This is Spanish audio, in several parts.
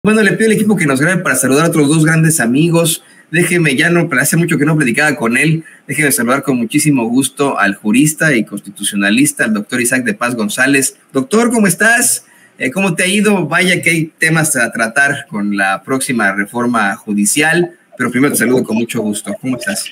Bueno, le pido al equipo que nos grabe para saludar a otros dos grandes amigos. Déjeme, hace mucho que no platicaba con él. Déjeme saludar con muchísimo gusto al jurista y constitucionalista, al doctor Isaac de Paz González. Doctor, ¿cómo estás? ¿Cómo te ha ido? Vaya que hay temas a tratar con la próxima reforma judicial, pero primero te saludo con mucho gusto. ¿Cómo estás?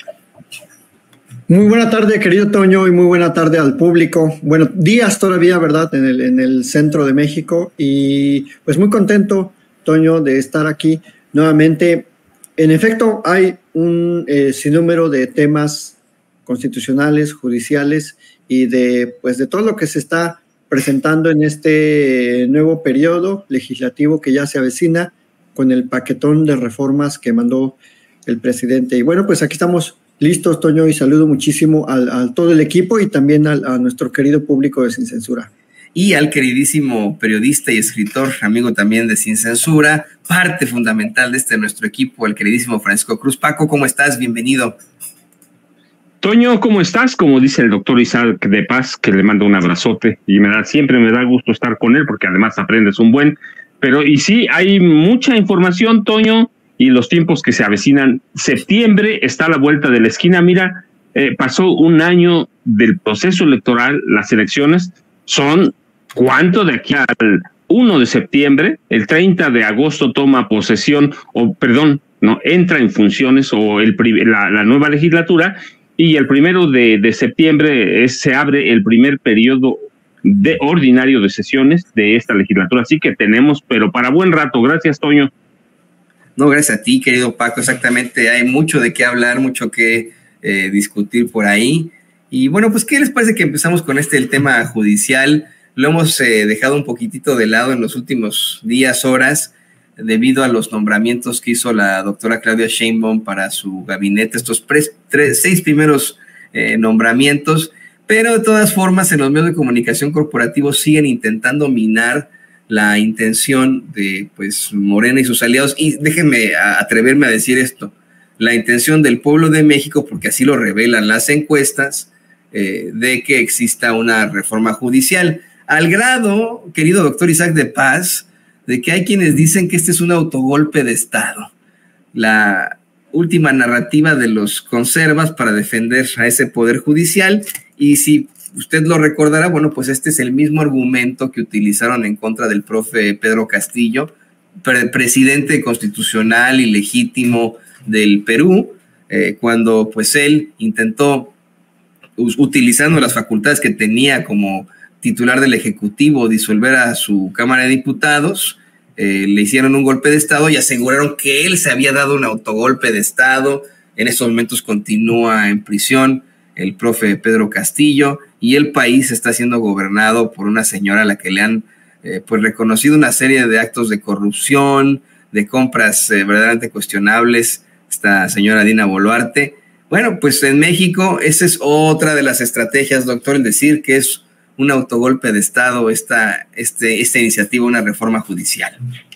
Muy buena tarde, querido Toño, y muy buena tarde al público. Buenos días todavía, ¿verdad? En el centro de México. Y pues muy contento, Toño, de estar aquí nuevamente. En efecto, hay un sinnúmero de temas constitucionales, judiciales y de todo lo que se está presentando en este nuevo periodo legislativo que ya se avecina con el paquetón de reformas que mandó el presidente. Y bueno, pues aquí estamos listos, Toño, y saludo muchísimo a todo el equipo y también a nuestro querido público de Sin Censura. Y al queridísimo periodista y escritor, amigo también de Sin Censura, parte fundamental de nuestro equipo, el queridísimo Francisco Cruz. Paco, ¿cómo estás? Bienvenido. Toño, ¿cómo estás? Como dice el doctor Isaac de Paz, que le mando un abrazote, y siempre me da gusto estar con él, porque además aprendes un buen. Y sí, hay mucha información, Toño, y los tiempos que se avecinan. Septiembre está a la vuelta de la esquina. Mira, pasó un año del proceso electoral, las elecciones son, ¿cuánto? De aquí al 1 de septiembre, el 30 de agosto toma posesión, entra en funciones la nueva legislatura, y el 1 de septiembre se abre el primer periodo ordinario de sesiones de esta legislatura. Así que tenemos, pero para buen rato. Gracias, Toño. No, gracias a ti, querido Paco. Exactamente, hay mucho de qué hablar, mucho que discutir por ahí. Y bueno, pues, ¿qué les parece que empezamos con el tema judicial? Lo hemos dejado un poquitito de lado en los últimos días, horas, debido a los nombramientos que hizo la doctora Claudia Sheinbaum para su gabinete, estos 6 primeros nombramientos, pero de todas formas en los medios de comunicación corporativos siguen intentando minar la intención de Morena y sus aliados, y déjenme atreverme a decir esto, la intención del pueblo de México, porque así lo revelan las encuestas, de que exista una reforma judicial, al grado, querido doctor Isaac de Paz, de que hay quienes dicen que este es un autogolpe de Estado, la última narrativa de los conservas para defender a ese poder judicial. Y si usted lo recordará, bueno, pues este es el mismo argumento que utilizaron en contra del profe Pedro Castillo, presidente constitucional y legítimo del Perú, cuando pues él intentó, utilizando las facultades que tenía como titular del Ejecutivo, disolver a su Cámara de Diputados. Le hicieron un golpe de Estado y aseguraron que él se había dado un autogolpe de Estado. En estos momentos continúa en prisión el profe Pedro Castillo, y el país está siendo gobernado por una señora a la que le han reconocido una serie de actos de corrupción, de compras verdaderamente cuestionables, esta señora Dina Boluarte. Bueno, pues en México esa es otra de las estrategias, doctor, el decir que es un autogolpe de Estado esta iniciativa, una reforma judicial.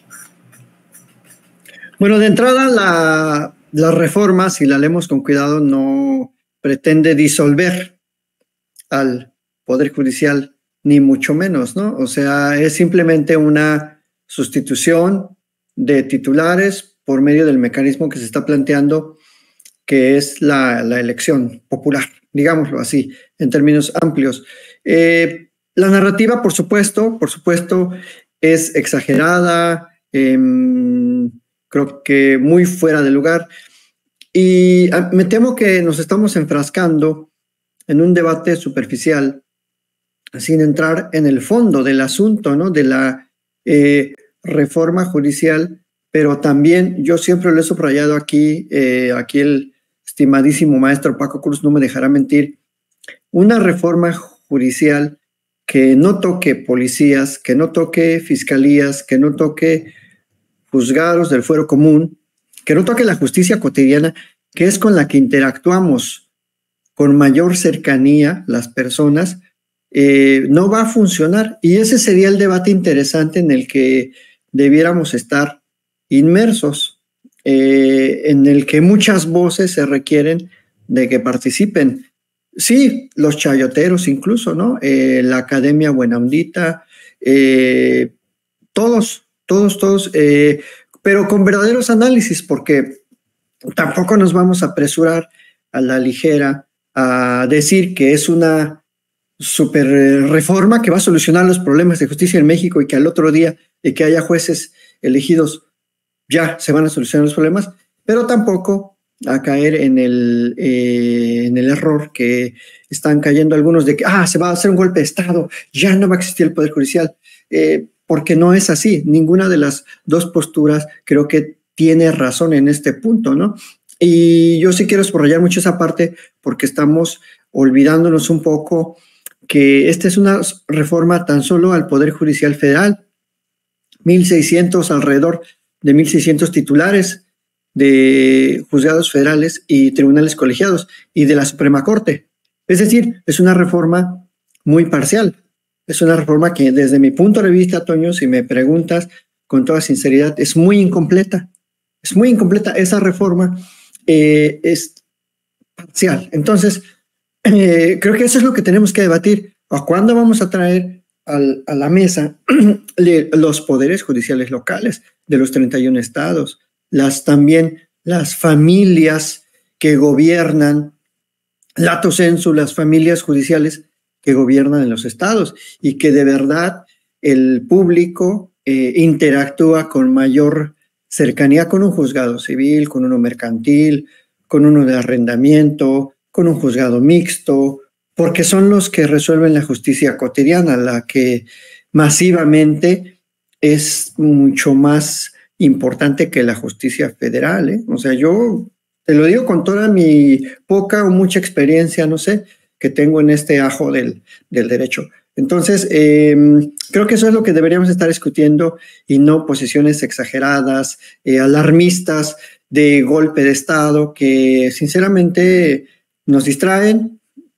Bueno, de entrada la reforma, si la leemos con cuidado, no pretende disolver al Poder Judicial, ni mucho menos, ¿no? O sea, es simplemente una sustitución de titulares por medio del mecanismo que se está planteando, que es la elección popular, digámoslo así, en términos amplios. La narrativa, por supuesto, es exagerada, creo que muy fuera de lugar, y me temo que nos estamos enfrascando en un debate superficial sin entrar en el fondo del asunto, ¿no? De la reforma judicial, pero también yo siempre lo he subrayado aquí el estimadísimo maestro Paco Cruz no me dejará mentir, una reforma judicial que no toque policías, que no toque fiscalías, que no toque juzgados del fuero común, que no toque la justicia cotidiana, que es con la que interactuamos con mayor cercanía las personas, no va a funcionar. Y ese sería el debate interesante en el que debiéramos estar inmersos, en el que muchas voces se requieren de que participen. Sí, los chayoteros incluso, ¿no? La Academia Buenahondita, todos, pero con verdaderos análisis, porque tampoco nos vamos a apresurar a la ligera a decir que es una super reforma que va a solucionar los problemas de justicia en México y que al otro día de que haya jueces elegidos ya se van a solucionar los problemas, pero tampoco a caer en el error que están cayendo algunos de que se va a hacer un golpe de Estado, ya no va a existir el Poder Judicial, porque no es así. Ninguna de las dos posturas creo que tiene razón en este punto, ¿no? Y yo sí quiero subrayar mucho esa parte porque estamos olvidándonos un poco que esta es una reforma tan solo al Poder Judicial Federal, 1,600, alrededor de 1,600 titulares de juzgados federales y tribunales colegiados y de la Suprema Corte. Es decir, es una reforma muy parcial. Es una reforma que desde mi punto de vista, Toño, si me preguntas con toda sinceridad, es muy incompleta. Es muy incompleta. Esa reforma es parcial. Entonces, creo que eso es lo que tenemos que debatir. ¿A cuándo vamos a traer a la mesa los poderes judiciales locales de los 31 estados? También las familias que gobiernan, lato sensu, las familias judiciales que gobiernan en los estados y que de verdad el público interactúa con mayor cercanía con un juzgado civil, con uno mercantil, con uno de arrendamiento, con un juzgado mixto, porque son los que resuelven la justicia cotidiana, la que masivamente es mucho más importante que la justicia federal, ¿eh? O sea, yo te lo digo con toda mi poca o mucha experiencia, no sé, que tengo en este ajo del derecho. Entonces, creo que eso es lo que deberíamos estar discutiendo y no posiciones exageradas, alarmistas de golpe de Estado que sinceramente nos distraen,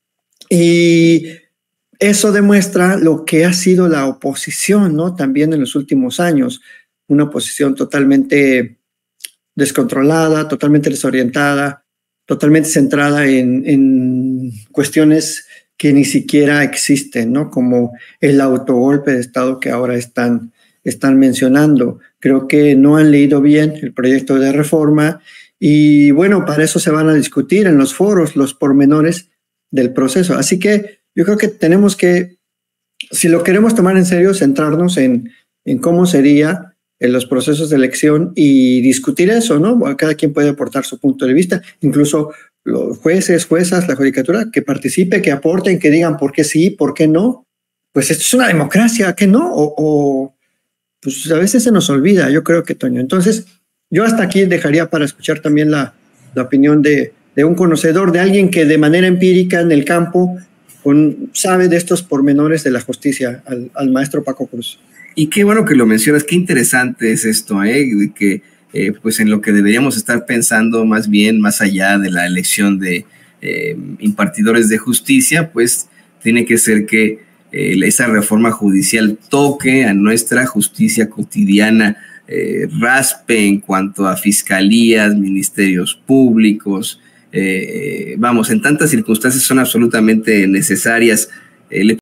y eso demuestra lo que ha sido la oposición, ¿no? También en los últimos años, una oposición totalmente descontrolada, totalmente desorientada, totalmente centrada en cuestiones que ni siquiera existen, ¿no? Como el autogolpe de Estado que ahora están mencionando. Creo que no han leído bien el proyecto de reforma y bueno, para eso se van a discutir en los foros los pormenores del proceso. Así que yo creo que tenemos que, si lo queremos tomar en serio, centrarnos en cómo sería en los procesos de elección y discutir eso, ¿no? Cada quien puede aportar su punto de vista, incluso los jueces, juezas, la judicatura, que participe, que aporten, que digan por qué sí, por qué no. Pues esto es una democracia, ¿qué no? Pues a veces se nos olvida, yo creo que, Toño. Entonces, yo hasta aquí dejaría para escuchar también la opinión de un conocedor, de alguien que de manera empírica en el campo sabe de estos pormenores de la justicia, al maestro Paco Cruz. Y qué bueno que lo mencionas, qué interesante es esto, de que pues en lo que deberíamos estar pensando más bien, más allá de la elección de impartidores de justicia, pues tiene que ser que esa reforma judicial toque a nuestra justicia cotidiana, raspe en cuanto a fiscalías, ministerios públicos, vamos, en tantas circunstancias son absolutamente necesarias.